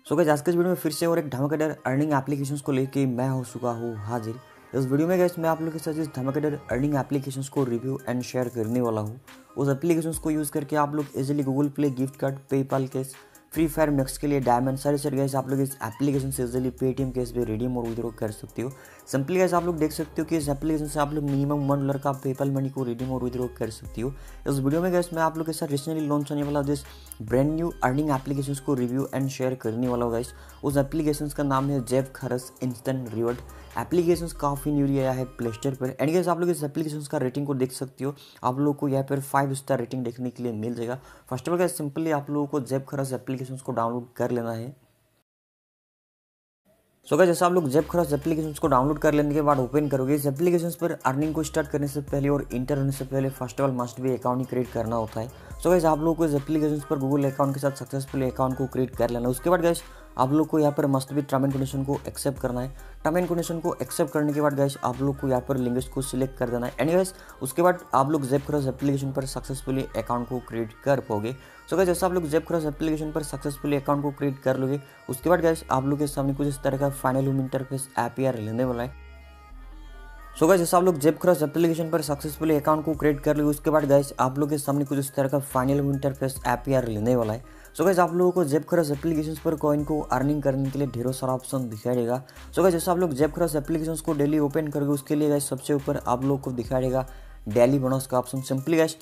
So guys आज के इस वीडियो में फिर से और एक धमाकेदार अर्निंग एप्लीकेशंस को लेके मैं हो चुका हूँ हाजिर। इस वीडियो में गाइस मैं आप लोगों के साथ इस धमाकेदार अर्निंग एप्लीकेशंस को रिव्यू एंड शेयर करने वाला हूँ। उस एप्लीकेशंस को यूज़ करके आप लोग easily Google Play gift card, PayPal cash, Free Fire Max के लिए डायमंड सारे गाइस आप लोग इस एप्लीकेशन से इजीली पेटीएम कैश भी रिडीम और विड्रॉ कर सकते हो। सिंपली गाइस आप लोग देख सकते हो कि इस एप्लीकेशन से आप लोग मिनिमम $1 का पेपाल मनी को रिडीम और विड्रॉ कर सकते हो। इस वीडियो में गाइस मैं आप लोग के साथ रिसेंटली लॉन्च होने वाला this brand new earning applications को रिव्यू एंड शेयर करने वाला हूँ गाइस। उस एप्लीकेशंस का नाम है Jeb Kharas instant reward. Applications काफ़ी न्यू आया है प्ले स्टोर पर। एंड गाइस आप लोग इस एप्लीकेशंस का रेटिंग को देख सकते हो। आप लोगों को यहाँ पर 5 स्टार रेटिंग देखने के लिए मिल जाएगा। First of all guys simply आप लोगों को जेब खरस एप्लीकेशंस को डाउनलोड कर लेना है। सो गाइस जैसे आप लोग जेब खरस एप्लीकेशंस को डाउनलोड कर लेने के बाद ओपन करोगे, इस एप्लीकेशंस पर अर्निंग को स्टार्ट करने से पहले और इंटर होने से पहले फर्स्ट ऑफ ऑल मस्ट भी अकाउंट ही क्रिएट करना होता है। सो गाइस आप लोगों को इस एप्लीकेशंस पर गूगल अकाउंट के साथ सक्सेसफुली अकाउंट को क्रिएट कर लेना। उसके बाद गाइस आप लोग को यहाँ पर मस्ट भी टर्म एंड कंडीशन को एक्सेप्ट करना है। टर्म एंड कंडीशन को एक्सेप्ट करने के बाद गाइस आप लोग को यहाँ पर लैंग्वेज को सिलेक्ट कर देना है। एंड गाइस उसके बाद आप लोग जेब खरस एप्लीकेशन पर सक्सेसफुली अकाउंट को क्रिएट कर पाओगे। सो गाइस जैसे आप लोग जेब खरस एप्लीकेशन पर सक्सेसफुली अकाउंट को क्रिएट कर लोगे, उसके बाद गाइस आप लोग के सामने कुछ इस तरह का फाइनल होम इंटरफेस API लेने वाला है। सो गाइस जैसे आप लोग जेब खरस एप्लीकेशन पर सक्सेसफुली अकाउंट को क्रिएट कर लोगे, उसके बाद गाइस आप लोग के सामने कुछ इस तरह का फाइनल होम इंटरफेस API लेने वाला है। सो गाइस आप लोगों को जेब खरस एप्लीकेशन पर कॉइन को अर्निंग करने के लिए ढेरों सारा ऑप्शन दिखाई देगा। सो गाइस जैसे आप लोग जेब खरस एप्लीकेशन को डेली ओपन करोगे, उसके लिए गाइस सबसे ऊपर आप लोग को दिखाई देगा डेली बोनस का option. Simply guys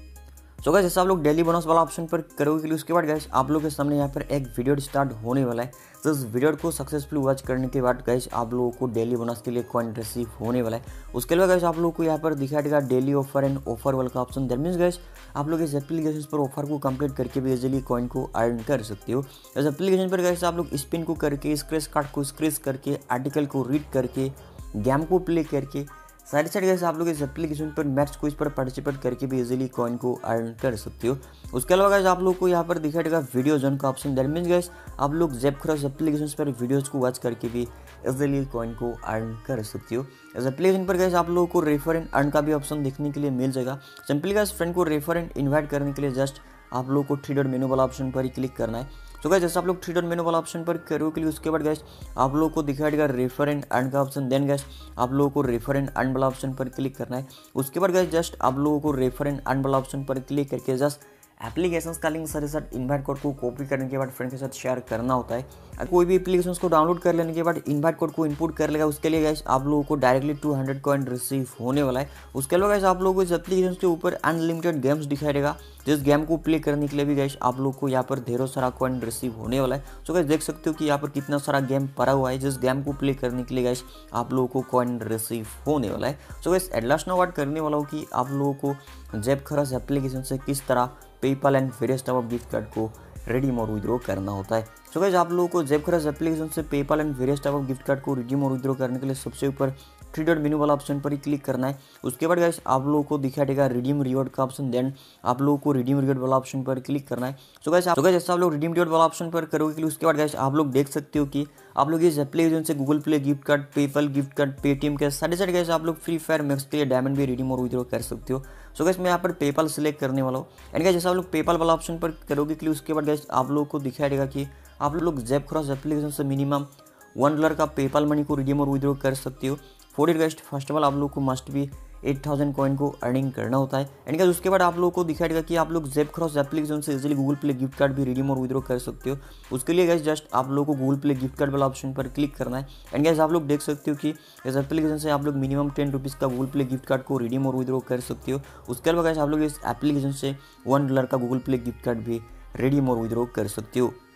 so guys जैसे आप लोग डेली बोनस वाला ऑप्शन पर करोगे के लिए उसके बाद गाइस आप लोग के सामने यहाँ पर एक वीडियो स्टार्ट होने वाला है। तो इस वीडियो को सक्सेसफुली वॉच करने के बाद गाइस आप लोगों को डेली बोनस के लिए कॉइन रिसीव होने वाला है। उसके अलावा गाइस आप लोगों को यहाँ पर दिखाई देगा डेली ऑफर एंड ऑफर वाला का ऑप्शन। दैट मीन्स गाइस आप लोग इस एप्लीकेशन पर ऑफर को कंप्लीट करके भी इजीली कॉइन को अर्न कर सकते हो। इस एप्लीकेशन पर गाइस आप लोग स्पिन को करके, स्क्रैच कार्ड को स्क्रैच करके, आर्टिकल को रीड करके, गेम को प्ले करके साइड गाइस आप लोग इस एप्लीकेशन पर मैच क्विज पर पार्टिसिपेट करके भी इजीली कॉइन को अर्न कर सकते हो। उसके अलावा गाइस आप लोग को यहाँ पर दिखाई देगा वीडियो जोन का ऑप्शन। दैट मीन्स गाइस आप लोग जेब खरस एप्लीकेशन पर वीडियोज को वॉच करके भी इजीली कॉइन को अर्न कर सकते हो। इस एप्लीकेशन पर गाइस आप लोगों को रेफर एंड अर्न का भी ऑप्शन देखने के लिए मिल जाएगा। सिंपली गाइस फ्रेंड को रेफर एंड इन्वाइट करने के लिए जस्ट आप लोगों को 3 डॉट मेनू वाला ऑप्शन पर ही क्लिक करना है। सो गाइस जैसे आप लोग 3 डॉट मेनू वाला ऑप्शन पर करोगे के लिए उसके बाद गाइस आप लोगों को दिखाई देगा रेफर एंड अर्न का ऑप्शन। देन गाइस आप लोगों को रेफर एंड अर्न वाला ऑप्शन पर क्लिक करना है। उसके बाद गाइस जस्ट आप लोगों को रेफर एंड अर्न वाला ऑप्शन पर क्लिक करके जस्ट एप्लीकेशन का लिंक सारे साथ इन्वाइट कोड को कॉपी करने के बाद फ्रेंड के साथ शेयर करना होता है। कोई भी एप्लीकेशन को डाउनलोड कर लेने के बाद इन्वाइट कोड को इनपुट कर लेगा, उसके लिए गाइस आप लोगों को डायरेक्टली 200 कॉइन रिसीव होने वाला है। उसके अलावा गाइस आप लोगों को इस एप्लीकेशन के ऊपर अनलिमिटेड गेम्स दिखाई देगा। जिस गेम को प्ले करने के लिए भी गाइस आप लोग को यहाँ पर ढेरों सारा कॉइन रिसीव होने वाला है। सो गाइस देख सकते हो कि यहाँ पर कितना सारा गेम पड़ा हुआ है। जिस गेम को प्ले करने के लिए गाइस आप लोगों को कॉइन रिसीव होने वाला है। So guys at last now बात करने वाला हूँ कि आप लोगों को जेब खरस एप्लीकेशन से किस तरह PayPal and various type of gift card को रिडीम और विड्रॉ करना होता है। सो गाइस आप लोगों को जेब खरस एप्लीकेशन से PayPal and various type of gift card को रिडीम और विड्रॉ करने के लिए सबसे ऊपर 3 डॉट मेनू वाला ऑप्शन पर ही क्लिक करना है। उसके बाद गाइस आप लोगों को दिखाई देगा रिडीम रिवॉर्ड का ऑप्शन। देन आप लोगों को रिडीम रिवॉर्ड वाला ऑप्शन पर क्लिक करना है। सो गाइस जैसे आप लोग रिडीम रिवॉर्ड वाला ऑप्शन पर करोगे के लिए उसके बाद गाइस आप लोग देख सकते हो कि आप लोग इस एप्लीकेशन से Google Play gift card, PayPal gift card, Paytm के साथ गाइस आप लोग फ्री फायर मैक्स के लिए डायमंड भी रिडीम और विड्रॉ कर सकते हो। सो गाइस मैं यहाँ पर पेपाल सिलेक्ट करने वाला हूँ। एंड गाइस जैसे आप लोग पेपाल वाला ऑप्शन पर करोगे के लिए उसके बाद गाइस आप लोगों को दिखाई देगा कि आप लोग जेब खरस एप्लीकेशन से मिनिमम $1 का पेपाल मनी को रिडीम और विड्रॉ कर सकते हो। For it guys first of all आप लोग को मस्ट भी 8000 कॉइन को अर्निंग करना होता है। एंड गाइस उसके बाद आप लोगों को दिखाई देगा कि आप लोग जेब खरस एप्लीकेशन से easily Google Play gift card भी रिडीम और विड्रॉ कर सकते हो। उसके लिए गाइस जस्ट आप लोगों को गूगल प्ले गिफ्ट कार्ड वाला ऑप्शन पर क्लिक करना है। एंड गाइस आप लोग देख सकते हो कि इस एप्लीकेशन से आप लोग मिनिमम 10 रुपीज़ का गूगल प्ले गिफ्ट कार्ड को रिडीम और विड्रॉ कर सकते हो। उसके अलावा गाइस आप लोग इस एप्लीकेशन से $1 का गूगल प्ले गिफ्ट कार्ड भी रिडीम और विड्रॉ कर सकते हो।